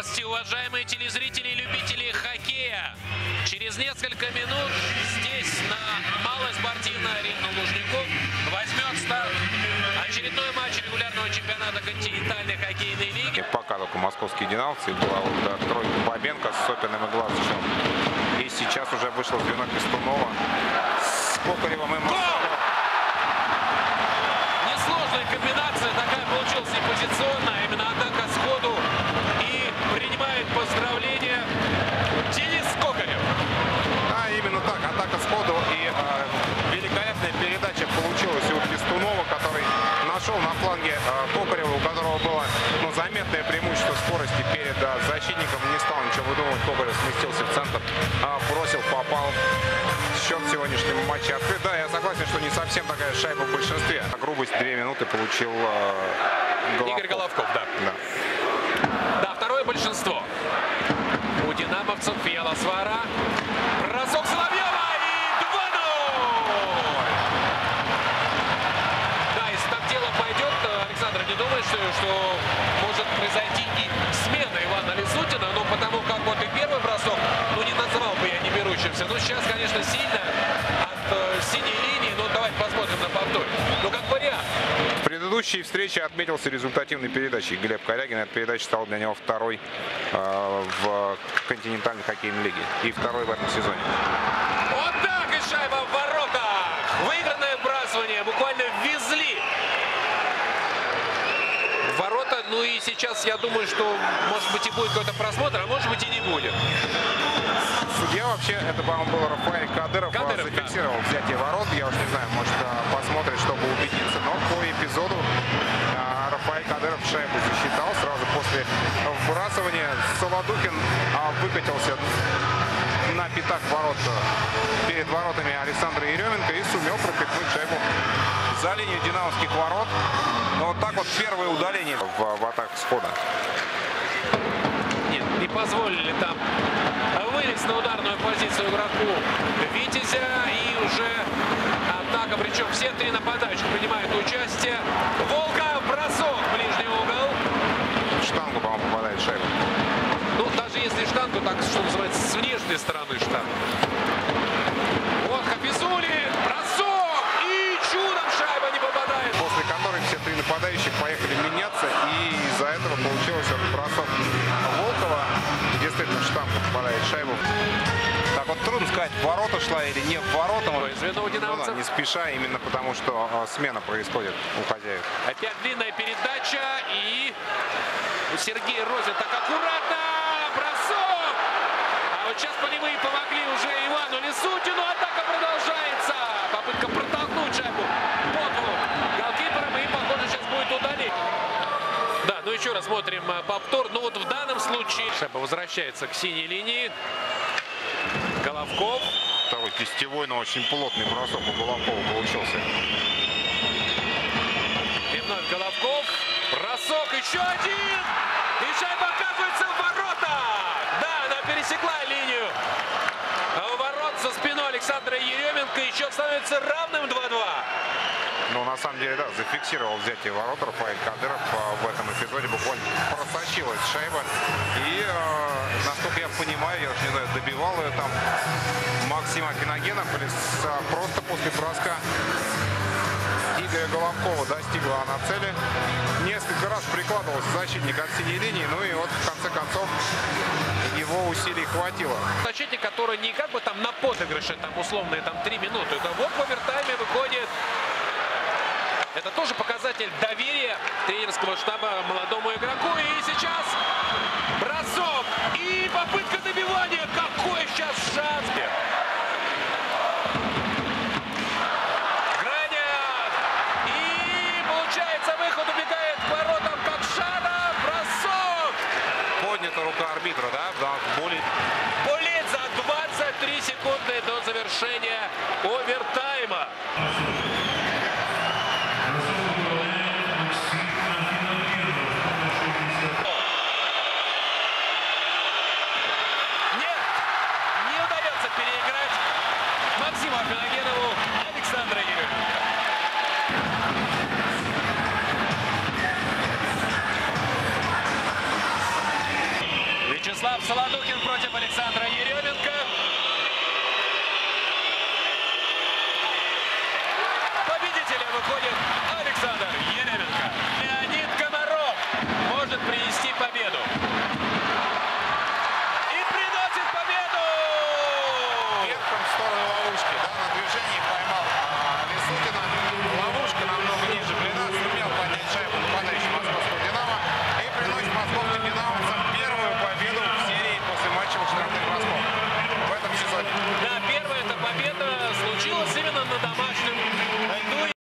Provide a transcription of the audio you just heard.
Здравствуйте, уважаемые телезрители и любители хоккея! Через несколько минут здесь, на малой спортивной арене Лужников, возьмет старт очередной матч регулярного чемпионата континентальной хоккейной лиги. Пока только московские динамовцы, была вот тройка Бабенко с Сопиным и Глазычем. И сейчас уже вышло звено Пестунова с Кокаревым и Марсаловым. Несложная комбинация, такая получилась непозиционная, именно атака сходу. И принимает поздравления Денис Кокарев. Да, именно так, атака сходу. И великолепная передача получилась у Пестунова, который нашел на фланге Кокарева, у которого было заметное преимущество скорости перед защитником. Не стал ничего выдумывать, Кокарев сместился в центр, бросил, попал. Счет в сегодняшнем матче открыт. Да, я согласен, что не совсем такая шайба в большинстве. Грубость 2 минуты получил Головков. Игорь Головков, да. Да, второе большинство. У динамовцев Ялосвара. Бросок Соловьева и 2-0! Да, если так дело пойдет, Александр, не думаешь, что может произойти и смена Ивана Лисутина, но потому как вот и первый бросок, не называл бы я не берущимся. Но сейчас, конечно, сильно от синей линии, но давайте посмотрим на повтор. Как вариант. В предыдущей встрече отметился результативной передачей Глеб Корягин. Эта передача стала для него второй в континентальной хоккейной лиге и второй в этом сезоне. Вот так и шайба в воротах. Выигранное вбрасывание. Буквально ввезли в ворота. Ну и сейчас я думаю, что может быть и будет какой-то просмотр, а может быть и не будет. Судья вообще, это, по-моему, был Рафаэль Кадыров, зафиксировал взятие ворот. Я уж не знаю, может посмотрит, чтобы убедиться. Но по эпизоду Рафаэль Кадыров шайбу засчитал. Сразу после вбрасывания Солодухин выкатился на пятак ворот перед воротами Александра Еременко и сумел пропихнуть шайбу за линию динамовских ворот. Но вот так вот первое удаление в атаку схода. Нет, не позволили там вылез на ударную позицию игроку Витязя. И уже атака, причем все три нападающих принимают участие. Волков, бросок в ближний угол. В штангу, по-моему, попадает шайба. Ну, даже если штангу, так, что называется, с внешней стороны штанга. Вот Хафизулин, бросок, и чудом шайба не попадает. После которой все три нападающих поехали меняться, и из-за этого получилось вот бросок Волкова, где действительно в штангу попадает шайбу. Так вот трудно сказать, в ворота шла или не в ворота. Звено у динамовцев. Не спеша, именно потому что смена происходит у хозяев. Опять длинная передача, и у Сергея Розин так аккуратно. Бросок! А вот сейчас полевые помогли уже Ивану Лисутину. Атака продолжается. Попытка протолкнуть шайбу под голкипером. И, похоже, сейчас будет удалить. Да, ну еще раз смотрим повтор. Ну вот в данном случае шайба возвращается к синей линии. Головков. Второй кистевой, но очень плотный бросок у Головкова получился. И вновь Головков. Бросок еще один. И шайба оказывается в воротах. Да, она пересекла линию. А у ворот за спиной Александра Еременко еще становится равным 2-2. Ну, на самом деле, да, зафиксировал взятие ворот Рафаэль Кадыров в этом эпизоде. Буквально просочилась шайба. И, насколько я понимаю, я уж не знаю, добивал ее там Максим Афиногенов или просто после броска Игоря Головкова достигла она цели. Несколько раз прикладывался защитник от синей линии, ну и вот в конце концов его усилий хватило. Защитник, который не как бы там на подыгрыше, там условные там 3 минуты, да вот в овертайме выходит. Это тоже показатель доверия тренерского штаба молодому игроку. И сейчас бросок и попытка добивания. Какой сейчас шанс! Гранят! И получается выход, убегает к воротам Кокшана. Бросок! Поднята рука арбитра, да? Болит за 23 секунды до завершения овертайма. Максиму Афиногенову Александра Еременко. Вячеслав Солодухин против Александра Еременко. Победителем выходит Александр Еременко. Леонид Комаров может принести победу. И приносит победу! Верхом в сторону ловушки, да, на движении